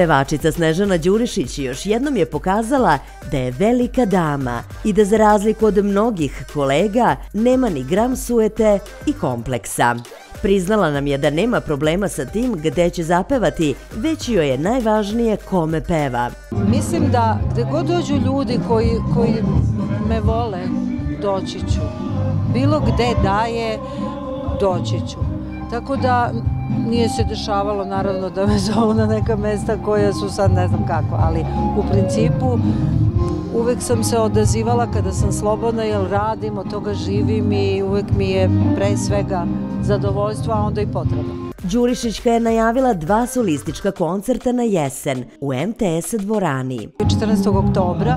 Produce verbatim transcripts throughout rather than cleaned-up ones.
Pevačica Snežana Đurišić još jednom je pokazala da je velika dama i da za razliku od mnogih kolega nema ni gram sujete i kompleksa. Priznala nam je da nema problema sa tim gde će zapevati, već joj je najvažnije kome peva. Mislim da gde god dođu ljudi koji, koji me vole, doći ću. Bilo gde daje, doći ću. Tako da nije se dešavalo naravno da me zovu na neka mesta koja su sad ne znam kako, ali u principu uvek sam se odazivala kada sam slobodna jer radim, od toga živim i uvek mi je pre svega zadovoljstvo, a onda i potreba. Đurišićka je najavila dva solistička koncerta na jesen u em te es dvorani. četrnaestog oktobra,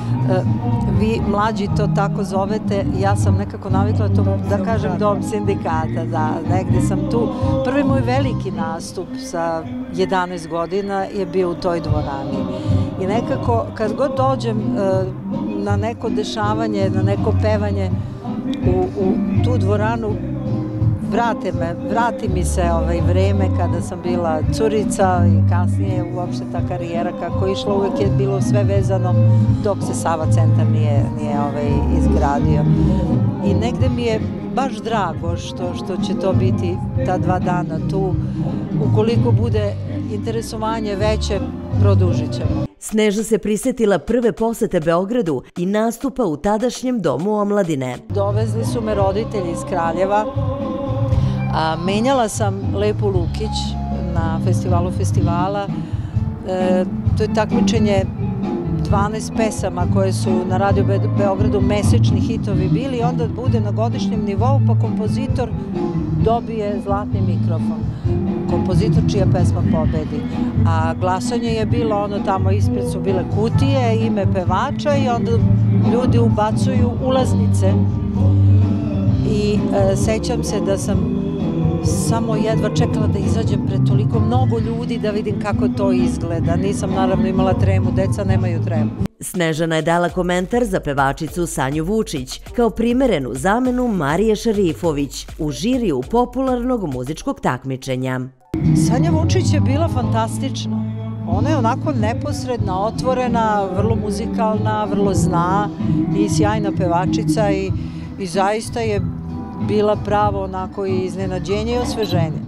vi mlađi to tako zovete, ja sam nekako navikla to da kažem dom sindikata, da negde sam tu. Prvi moj veliki nastup sa jedanaest godina je bio u toj dvorani. I nekako kad god dođem na neko dešavanje, na neko pevanje u, u tu dvoranu, vrate me, vrati mi se ovaj vreme kada sam bila curica i kasnije uopšte ta karijera kako je išla, uvek je bilo sve vezano dok se Sava centar nije, nije ovaj izgradio. I negde mi je baš drago što, što će to biti ta dva dana tu. Ukoliko bude interesovanje veće, produžit ćemo. Sneža se prisetila prve posete Beogradu i nastupa u tadašnjem domu omladine. Dovezli su me roditelji iz Kraljeva. A, menjala sam Lepu Lukić na festivalu festivala. E, to je takmičenje dvanaest pesama koje su na Radio Beogradu mesečni hitovi bili i onda bude na godišnjem nivou pa kompozitor dobije zlatni mikrofon. Kompozitor čija pesma pobedi. A glasanje je bilo ono tamo ispred su bile kutije, ime pevača i onda ljudi ubacuju ulaznice. I e, sećam se da sam samo jedva čekala da izađem pred toliko mnogo ljudi da vidim kako to izgleda. Nisam naravno imala tremu, deca nemaju tremu. Snežana je dala komentar za pevačicu Sanju Vučić kao primerenu zamenu Marije Šarifović u žiriju popularnog muzičkog takmičenja. Sanja Vučić je bila fantastična. Ona je onako neposredna, otvorena, vrlo muzikalna, vrlo zna i sjajna pevačica i, i zaista je bila pravo onako i iznenađenje i osveženje.